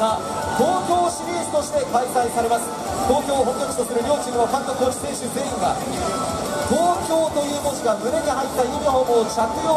が東京シリーズとして開催されます。東京を本拠地とする両チームの監督、コーチ、選手全員が東京という文字が胸に入ったユニフォームを着用。